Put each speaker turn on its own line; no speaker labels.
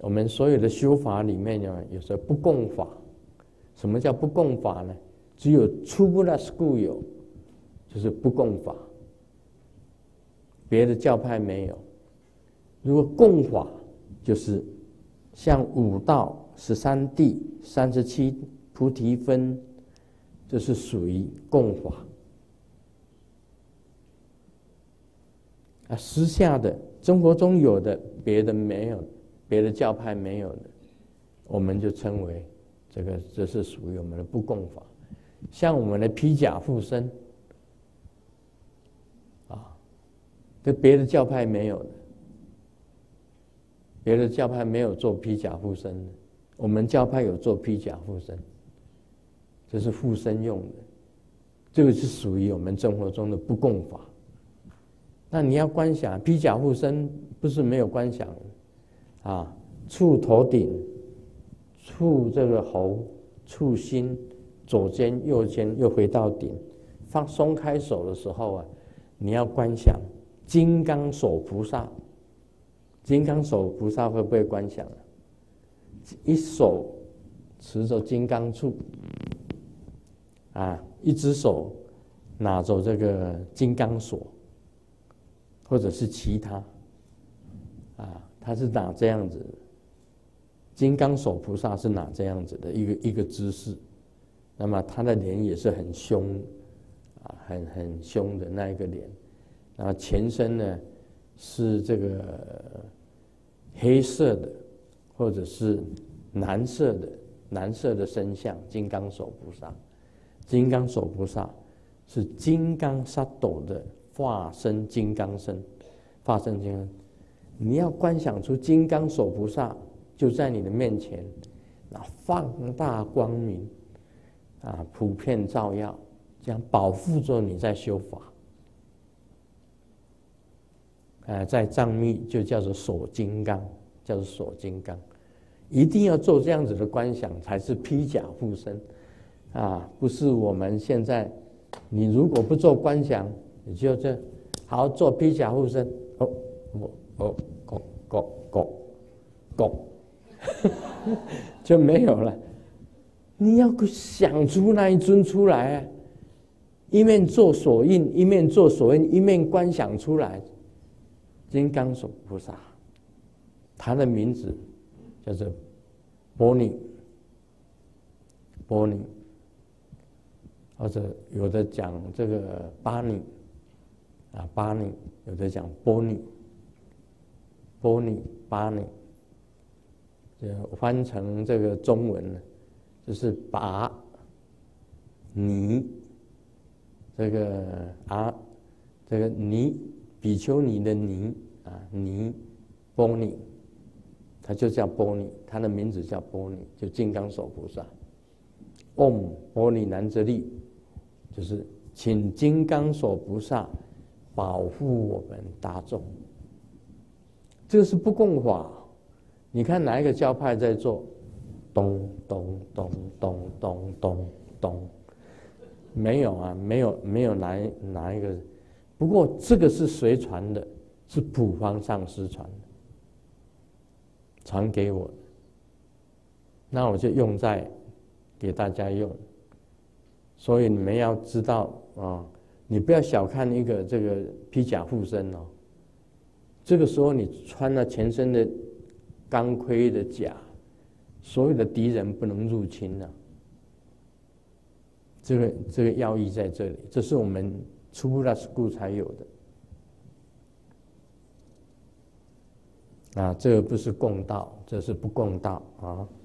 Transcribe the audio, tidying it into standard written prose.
我们所有的修法里面呢，有时候不共法。什么叫不共法呢？只有初不拉斯固有，就是不共法，别的教派没有。如果共法，就是像五道、13地、37菩提分，这是属于共法。私下的生活中有的，别的没有，别的教派没有的，我们就称为这是属于我们的不共法。像我们的披甲附身这别的教派没有的，别的教派没有做披甲附身的，我们教派有做披甲附身，这是附身用的，这个是属于我们生活中的不共法。那你要观想披甲附身，不是没有观想触头顶，触这个喉，触心，左肩右肩又回到顶，松开手的时候你要观想金刚手菩萨。金刚手菩萨会不会观想一手持着金刚杵一只手拿着这个金刚锁，或者是其他他是拿这样子的，金刚手菩萨是拿这样子的一个姿势，那么他的脸也是很凶很凶的那一个脸，然后全身呢是这个黑色的或者是蓝色的身像金刚手菩萨。金刚手菩萨是金刚萨埵的化身金刚身，化身金刚。你要观想出金刚手菩萨就在你的面前，放大光明普遍照耀，这样保护着你在修法。在藏密就叫做锁金刚，叫做锁金刚。一定要做这样子的观想，才是披甲附身不是我们现在，你如果不做观想，你就这好做披甲附身，就没有了。你要想出那一尊出来一面做手印，一面做手印，一面观想出来。金刚手菩萨，他的名字叫做波尼，或者有的讲这个巴尼巴尼，有的讲波尼，巴尼，翻成这个中文呢，就是把尼这个尼比丘尼的尼尼波尼，他就叫波尼，他的名字叫波尼，就金刚手菩萨。唵波尼南遮利，就是请金刚手菩萨保护我们大众。这个是不共法。你看哪一个教派在做？咚咚咚咚咚咚咚，没有没有哪一个。不过这个是谁传的？是普方上师传的，传给我的，那我就用在给大家用。所以你们要知道你不要小看一个这个披甲附身这个时候你穿了全身的钢盔的甲，所有的敌人不能入侵这个要义在这里，这是我们初步拉斯固才有的这个不是共道，这是不共道